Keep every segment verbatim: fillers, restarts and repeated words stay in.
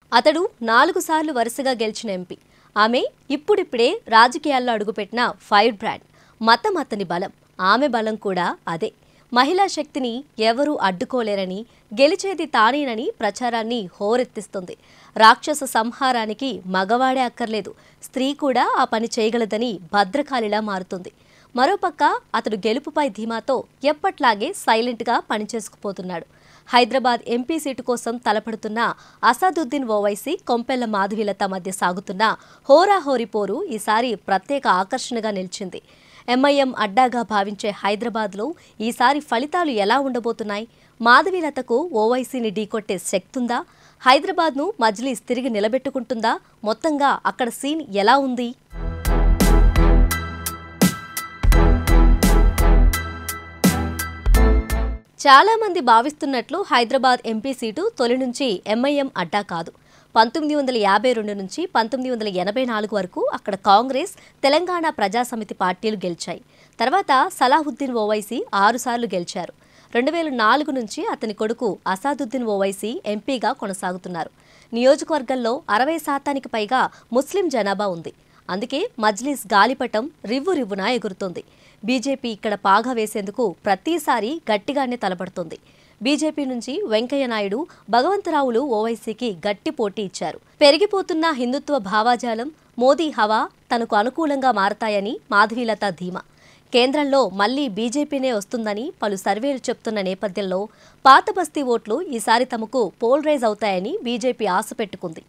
అతడు నాలుగు సార్లు వరుసగా గెలిచిన ఎంపీ. ఆమె ఇప్పుడిప్పుడే రాజకీయాల్లో అడుగుపెట్టిన ఫైర్ బ్రాండ్. మతం అతని బలం, ఆమె బలం కూడా అదే. మహిళా శక్తిని ఎవరూ అడ్డుకోలేరని, గెలిచేది తానేనని ప్రచారాన్ని హోరెత్తిస్తుంది. రాక్షస సంహారానికి మగవాడే అక్కర్లేదు, స్త్రీ కూడా ఆ పని చేయగలదని భద్రకాళిలా మారుతుంది. మరోపక్క అతడు గెలుపుపై ధీమాతో ఎప్పట్లాగే సైలెంట్గా పనిచేసుకుపోతున్నాడు. హైదరాబాద్ ఎంపీ సీటు కోసం తలపడుతున్న అసదుద్దీన్ ఓవైసీ, కొంపెళ్ల మాధవీలత మధ్య సాగుతున్న హోరాహోరీ పోరు ఈసారి ప్రత్యేక ఆకర్షణగా నిలిచింది. ఎంఐఎం అడ్డాగా భావించే హైదరాబాద్లో ఈసారి ఫలితాలు ఎలా ఉండబోతున్నాయి? మాధవీలతకు ఓవైసీని ఢీకొట్టే శక్తుందా? హైదరాబాద్ను మజ్లీస్ తిరిగి నిలబెట్టుకుంటుందా? మొత్తంగా అక్కడ సీన్ ఎలా ఉంది? చాలా మంది భావిస్తున్నట్లు హైదరాబాద్ ఎంపీ సీటు తొలి నుంచి ఎంఐఎం అడ్డా కాదు. పంతొమ్మిది వందల యాభై రెండు నుంచి పంతొమ్మిది వందల ఎనభై నాలుగు వరకు అక్కడ కాంగ్రెస్, తెలంగాణ ప్రజాసమితి పార్టీలు గెలిచాయి. తర్వాత సలాహుద్దీన్ ఓవైసీ ఆరుసార్లు గెలిచారు. రెండు వేల నాలుగు నుంచి అతని కొడుకు అసదుద్దీన్ ఓవైసీ ఎంపీగా కొనసాగుతున్నారు. నియోజకవర్గంలో అరవై శాతానికి పైగా ముస్లిం జనాభా ఉంది. అందుకే మజ్లీస్ గాలిపటం రివ్వు రివ్వున ఎగురుతోంది. బీజేపీ ఇక్కడ పాగా వేసేందుకు ప్రతిసారి గట్టిగానే తలపడుతోంది. బీజేపీ నుంచి వెంకయ్యనాయుడు, భగవంతరావులు ఓవైసీకి గట్టి పోటీ ఇచ్చారు. పెరిగిపోతున్న హిందుత్వ భావాజాలం, మోదీ హవా తనకు అనుకూలంగా మారతాయని మాధవీలత ధీమా. కేంద్రంలో మళ్లీ బీజేపీనే వస్తుందని పలు సర్వేలు చెప్తున్న నేపథ్యంలో పాత బస్తీ ఓట్లు ఈసారి తమకు పోల్రైజ్ అవుతాయని బీజేపీ ఆశ పెట్టుకుంది.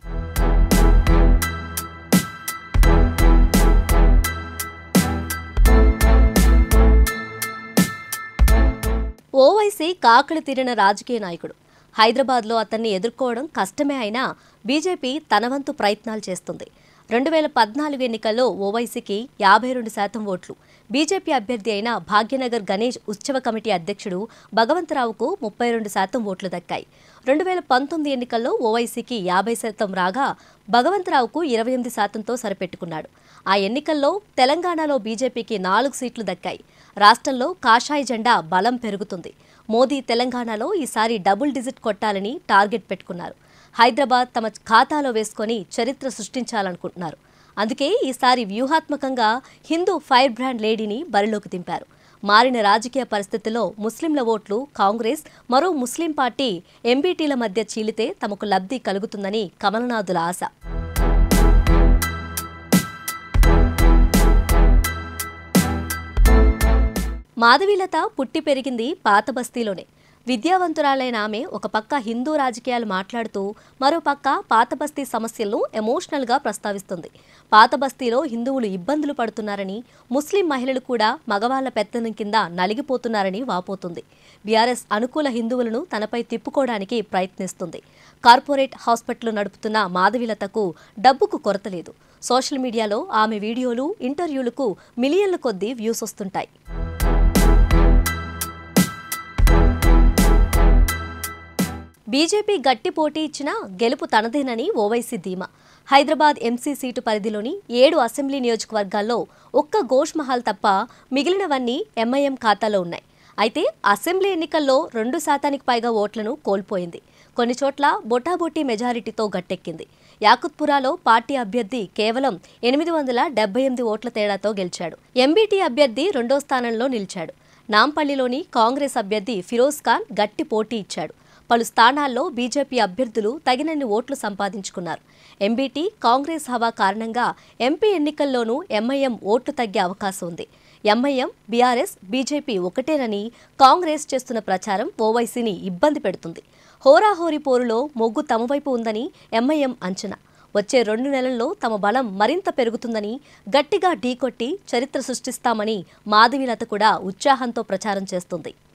ఓవైసీ కాకలు తీరిన రాజకీయ నాయకుడు. హైదరాబాద్లో అతన్ని ఎదుర్కోవడం కష్టమే అయినా బీజేపీ తన వంతు ప్రయత్నాలు చేస్తుంది. రెండు వేల పద్నాలుగు ఎన్నికల్లో ఓవైసీకి యాభై రెండు శాతం ఓట్లు, బీజేపీ అభ్యర్థి అయిన భాగ్యనగర్ గణేష్ ఉత్సవ కమిటీ అధ్యక్షుడు భగవంతరావుకు ముప్పై రెండు శాతం ఓట్లు దక్కాయి. రెండు వేల పంతొమ్మిది ఎన్నికల్లో ఓవైసీకి యాభై శాతం రాగా భగవంతరావుకు ఇరవై ఎనిమిది శాతంతో సరిపెట్టుకున్నాడు. ఆ ఎన్నికల్లో తెలంగాణలో బీజేపీకి నాలుగు సీట్లు దక్కాయి. రాష్ట్రంలో కాషాయ జెండా బలం పెరుగుతుంది. మోదీ తెలంగాణలో ఈసారి డబుల్ డిజిట్ కొట్టాలని టార్గెట్ పెట్టుకున్నారు. హైదరాబాద్ తమ ఖాతాలో వేసుకొని చరిత్ర సృష్టించాలనుకుంటున్నారు. అందుకే ఈసారి వ్యూహాత్మకంగా హిందూ ఫైర్ బ్రాండ్ లేడీని బరిలోకి దింపారు. మారిన రాజకీయ పరిస్థితుల్లో ముస్లింల ఓట్లు కాంగ్రెస్, మరో ముస్లిం పార్టీ ఎంబీటీల మధ్య చీలితే తమకు లబ్ధి కలుగుతుందని కమలనాథుల ఆశ. మాధవీలత పుట్టి పెరిగింది పాత బస్తీలోనే. విద్యావంతురాలైన ఆమె ఒక పక్క హిందూ రాజకీయాలు మాట్లాడుతూ మరో పక్క పాత బస్తీ సమస్యలను ఎమోషనల్గా ప్రస్తావిస్తుంది. పాత బస్తీలో హిందువులు ఇబ్బందులు పడుతున్నారని, ముస్లిం మహిళలు కూడా మగవాళ్ల పెత్తనం కింద నలిగిపోతున్నారని వాపోతుంది. బీఆర్ఎస్ అనుకూల హిందువులను తనపై తిప్పుకోవడానికి ప్రయత్నిస్తుంది. కార్పొరేట్ హాస్పిటల్ నడుపుతున్న మాధవీలతకు డబ్బుకు కొరత లేదు. సోషల్ మీడియాలో ఆమె వీడియోలు, ఇంటర్వ్యూలకు మిలియన్ల కొద్దీ వ్యూస్ వస్తుంటాయి. బీజేపీ గట్టి పోటీ ఇచ్చినా గెలుపు తనదేనని ఓవైసీ ధీమా. హైదరాబాద్ ఎంసీ సీటు పరిధిలోని ఏడు అసెంబ్లీ నియోజకవర్గాల్లో ఒక్క గోష్ మహల్ తప్ప మిగిలినవన్నీ ఎంఐఎం ఖాతాలో ఉన్నాయి. అయితే అసెంబ్లీ ఎన్నికల్లో రెండు శాతానికి పైగా ఓట్లను కోల్పోయింది. కొన్ని చోట్ల బొటాబొటీ మెజారిటీతో గట్టెక్కింది. యాకుత్పురాలో పార్టీ అభ్యర్థి కేవలం ఎనిమిది వందల డెబ్బై ఎనిమిది ఓట్ల తేడాతో గెలిచాడు. ఎంబీటీ అభ్యర్థి రెండో స్థానంలో నిలిచాడు. నాంపల్లిలోని కాంగ్రెస్ అభ్యర్థి ఫిరోజ్ ఖాన్ గట్టి పోటీ ఇచ్చాడు. పలు స్థానాల్లో బీజేపీ అభ్యర్థులు తగినన్ని ఓట్లు సంపాదించుకున్నారు. ఎంబీటీ కాంగ్రెస్ హవా కారణంగా ఎంపీ ఎన్నికల్లోనూ ఎంఐఎం ఓట్లు తగ్గే అవకాశం ఉంది. ఎంఐఎం, బీఆర్ఎస్, బీజేపీ ఒకటేనని కాంగ్రెస్ చేస్తున్న ప్రచారం ఓవైసీని ఇబ్బంది పెడుతుంది. హోరాహోరీ పోరులో మొగ్గు తమ వైపు ఉందని ఎంఐఎం అంచనా. వచ్చే రెండు నెలల్లో తమ బలం మరింత పెరుగుతుందని, గట్టిగా ఢీకొట్టి చరిత్ర సృష్టిస్తామని మాధవీలత కూడా ఉత్సాహంతో ప్రచారం చేస్తుంది.